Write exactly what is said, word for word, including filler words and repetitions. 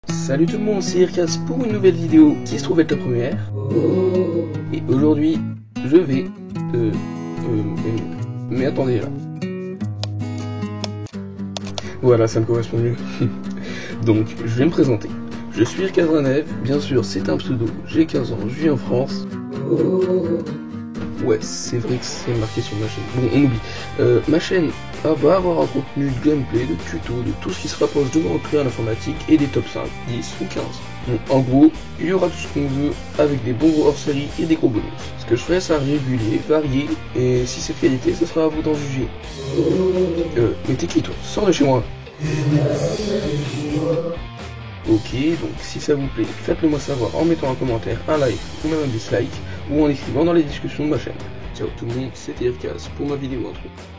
Salut tout le monde, c'est Irkas pour une nouvelle vidéo qui se trouve être la première. Et aujourd'hui, je vais... Euh, euh, euh, mais attendez là. Voilà, ça me correspond mieux. Donc, je vais me présenter. Je suis Irkas Ranev, bien sûr c'est un pseudo, j'ai quinze ans, je vis en France. Ouais, c'est vrai que c'est marqué sur ma chaîne. Bon, on oublie. Euh, ma chaîne va avoir un contenu de gameplay, de tuto, de tout ce qui se rapproche de mon entrée en informatique et des top cinq, dix ou quinze. Donc, en gros, il y aura tout ce qu'on veut avec des bons gros hors-série et des gros bonus. Ce que je ferai, ça régulier, varié, et si c'est de qualité, ce sera à vous d'en juger. Euh, mais t'es qui toi? Sors de chez moi. Ok, donc si ça vous plaît, faites-le moi savoir en mettant un commentaire, un like ou même un dislike, ou en écrivant dans les discussions de ma chaîne. Ciao tout le monde, c'était Irkas pour ma vidéo intro.